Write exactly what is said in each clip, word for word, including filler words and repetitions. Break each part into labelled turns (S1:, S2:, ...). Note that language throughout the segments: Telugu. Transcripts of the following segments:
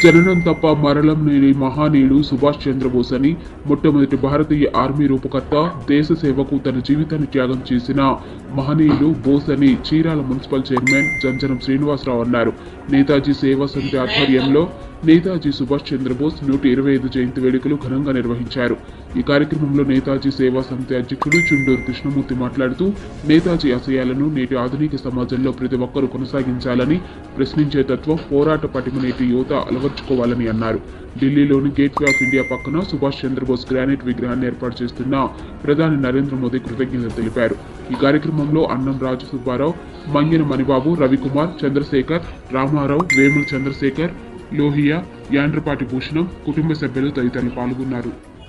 S1: జననం తప్ప మరణం లేని మహానీయుడు సుభాష్ చంద్రబోస్ అని మొట్టమొదటి భారతీయ ఆర్మీ రూపకర్త, దేశ సేవకు తన జీవితాన్ని త్యాగం చేసిన మహనీయుడు బోస్ అని చీరాల మున్సిపల్ చైర్మన్ జంజనం శ్రీనివాసరావు అన్నారు. నేతాజీ సేవా సమితి ఆధ్వర్యంలో నేతాజీ సుభాష్ చంద్రబోస్ నూట ఇరవై ఐదు జయంతి వేడుకలు ఘనంగా నిర్వహించారు. ఈ కార్యక్రమంలో నేతాజీ సేవా సమితి అధ్యక్షుడు చుండూరు కృష్ణమూర్తి మాట్లాడుతూ నేతాజీ ఆశయాలను నేటి ఆధునిక సమాజంలో ప్రతి ఒక్కరూ కొనసాగించాలని, ప్రశ్నించే తత్వం, పోరాట పటిమ నేటి యువత అలవర్చుకోవాలని అన్నారు. ఢిల్లీలోని గేట్వే ఆఫ్ ఇండియా పక్కన సుభాష్ చంద్రబోస్ గ్రానైట్ విగ్రహాన్ని ఏర్పాటు చేస్తున్న ప్రధాని నరేంద్ర మోదీ కృతజ్ఞతలు తెలిపారు. ఈ కార్యక్రమంలో అన్నం రాజు సుబ్బారావు, మంగిన మణిబాబు, రవికుమార్, చంద్రశేఖర్, రామారావు, వేముల చంద్రశేఖర్, లోహియా, యాండ్రపాటి భూషణం, కుటుంబ సభ్యులు తదితరులు పాల్గొన్నారు.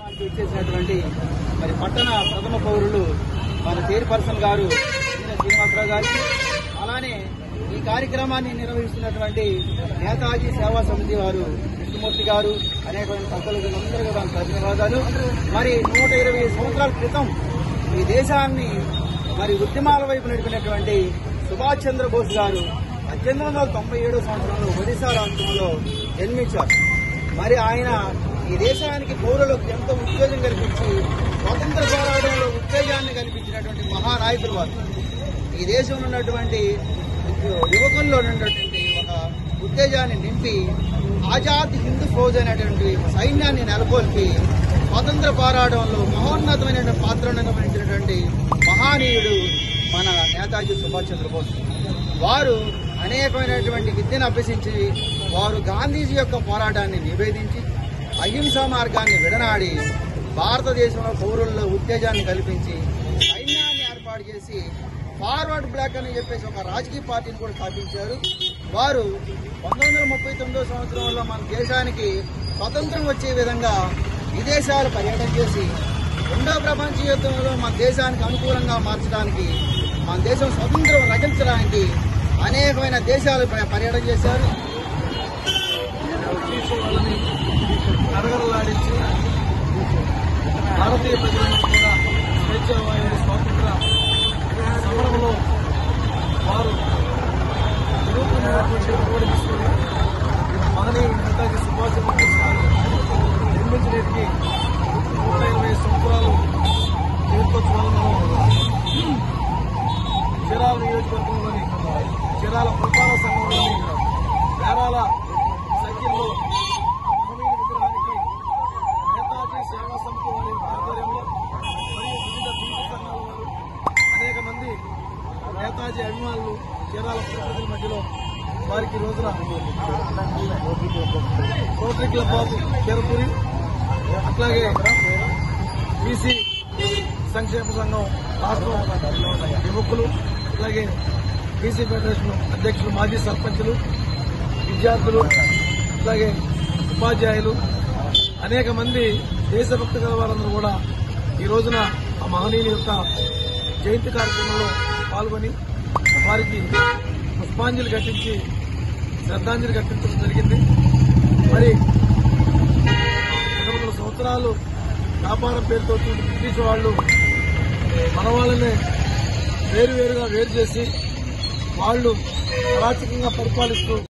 S2: మరి పట్టణ ప్రథమ పౌరులు మన చైర్పర్సన్ గారు శ్రీనివాసరావు గారికి, అలానే ఈ కార్యక్రమాన్ని నిర్వహిస్తున్నటువంటి నేతాజీ సేవా సమితి వారు కృష్ణమూర్తి గారు, అనేకమైన సంస్థలకు అందరూ కూడా ధన్యవాదాలు. మరి నూట ఇరవై సంవత్సరాల క్రితం ఈ దేశాన్ని మరి ఉద్యమాల వైపు నడిపినటువంటి సుభాష్ చంద్రబోస్ గారు పద్దెనిమిది వందల తొంభై ఏడో సంవత్సరంలో ఒడిశా రాష్ట్రంలో జన్మించారు. మరి ఆయన ఈ దేశానికి పౌరులకు ఎంతో ఉత్తేజం కల్పించి స్వతంత్ర పోరాటంలో ఉత్తేజాన్ని కల్పించినటువంటి మహానాయకులు వారు. ఈ దేశంలో ఉన్నటువంటి యువకుల్లో ఉన్నటువంటి ఒక ఉత్తేజాన్ని నింపి ఆజాద్ హిందూ ఫౌజ్ అనేటువంటి సైన్యాన్ని నెలకొల్పి స్వతంత్ర పోరాటంలో మహోన్నతమైన పాత్రను వహించినటువంటి మహానీయుడు మన నేతాజీ సుభాష్ చంద్రబోస్. వారు అనేకమైనటువంటి విద్యను అభ్యసించి వారు గాంధీజీ యొక్క పోరాటాన్ని నివేదించి అహింసా మార్గాన్ని విడనాడి భారతదేశంలో పౌరుల్లో ఉత్తేజాన్ని కల్పించి సైన్యాన్ని ఏర్పాటు చేసి ఫార్వర్డ్ బ్లాక్ అని చెప్పేసి ఒక రాజకీయ పార్టీని కూడా స్థాపించారు. వారు పంతొమ్మిది వందల ముప్పై తొమ్మిదో సంవత్సరంలో మన దేశానికి స్వతంత్రం వచ్చే విధంగా విదేశాలు పర్యటన చేసి రెండో ప్రపంచ యుద్ధంలో మన దేశానికి అనుకూలంగా మార్చడానికి, మన దేశం స్వతంత్రం రచించడానికి అనేకమైన దేశాలు పర్యటన చేశారు. నరగరలాడించి భారతీయ ప్రజలను కూడా స్వేచ్ఛావాయువు స్వాతంత్ర సమరంలో వారు తీసుకుని మహనీయ నేతాజీ సుభాష్ చంద్రబోస్ గారు నిర్మించడానికి నూట ఇరవై సంవత్సరాలు జయంతోత్సవాలను చీరాల నియోజకవర్గంలోని చీరాల పురపాలక సంఘంలోని వేరాల సంఖ్యలో మహనీయుల విగ్రహానికి నేతాజీ సేవా సమితి వారి ఆధ్వర్యంలో మరియు వివిధ బీసీ సంఘాల వారు అనేక మంది నేతాజీ అభిమానులు చీరాల ప్రజల మధ్యలో వారికి రోజున రోటరీ క్లబ్ ఆఫ్ కేరపూరి, అట్లాగే బీసీ సంక్షేమ సంఘం రాష్ట్ర యువకులు, అలాగే బీసీ ఫెడరేషన్ అధ్యక్షులు, మాజీ సర్పంచులు, విద్యార్థులు, అలాగే ఉపాధ్యాయులు, అనేక మంది దేశభక్తి గల వారందరూ కూడా ఈ రోజున ఆ మహనీయుల యొక్క జయంతి కార్యక్రమంలో పాల్గొని వారికి పుష్పాంజలి ఘటించి శ్రద్ధాంజలి ఘటించడం జరిగింది. మరి రెండు వందల సంవత్సరాలు వ్యాపారం పేరుతో బ్రిటిష్ వాళ్ళు మన వాళ్ళనే వేరువేరుగా వేరు చేసి వాళ్ళు అరాచకంగా పరిపాలిస్తూ